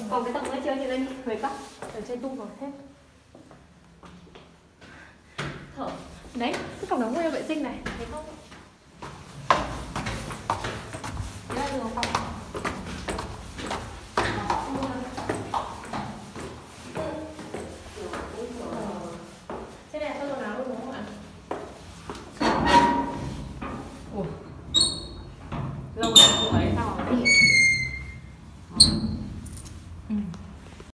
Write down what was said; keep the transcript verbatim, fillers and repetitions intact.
Còn cái tầng nữa chưa thì lên đi, mệt quá. Ở trên tung rồi hết. Thở. Đấy, cái phòng đóng vệ sinh này, thấy không? Đây là giường phòng.